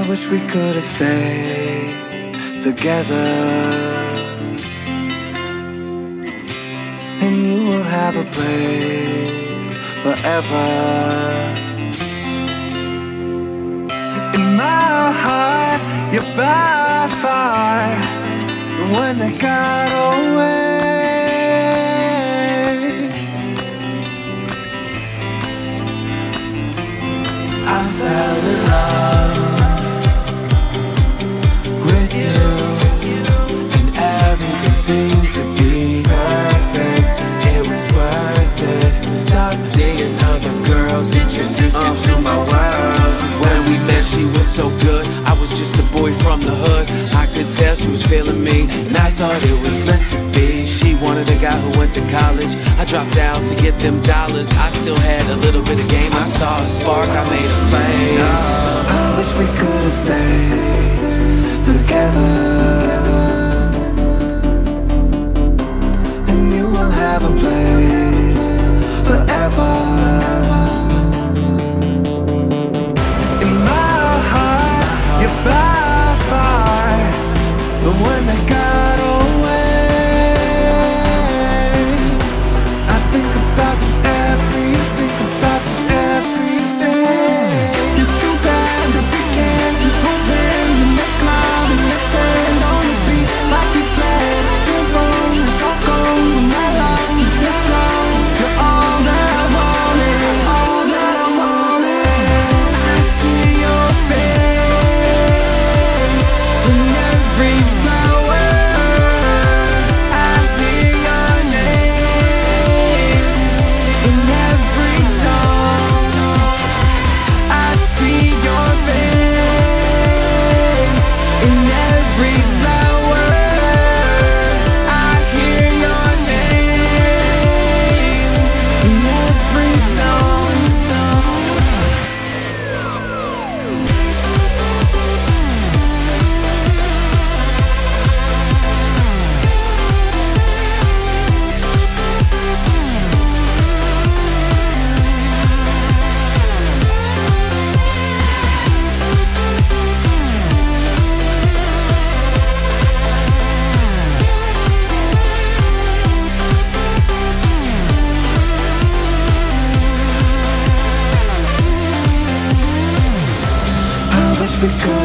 wish we could have stayed together, and you will have a place forever in my heart. You're by far the one that got away. I fell in love with you, and everything seems to be perfect. It was worth it to stop seeing other girls, introduce you to my world. When we met, she was so good. I was just a boy from the hood. I could tell she was feeling me, and I thought it was meant to be. She wanted a guy who went to college. I dropped out to get them dollars. I still had a little bit of game. I saw a spark, I made a flame. I wish we could have stayed together, and you will have a place forever in my heart. You're by far the one that got away. I think about you every day. It's too bad that we can't just hold hands and make love and listen on the beat like we planned. Feel wrong, it's all gone, but my love is this strong. You're all that I wanted, all that I wanted. I see your face in every flower. I hear your name in every song. I see your face in every flower. I hear your name in every song. I wish we could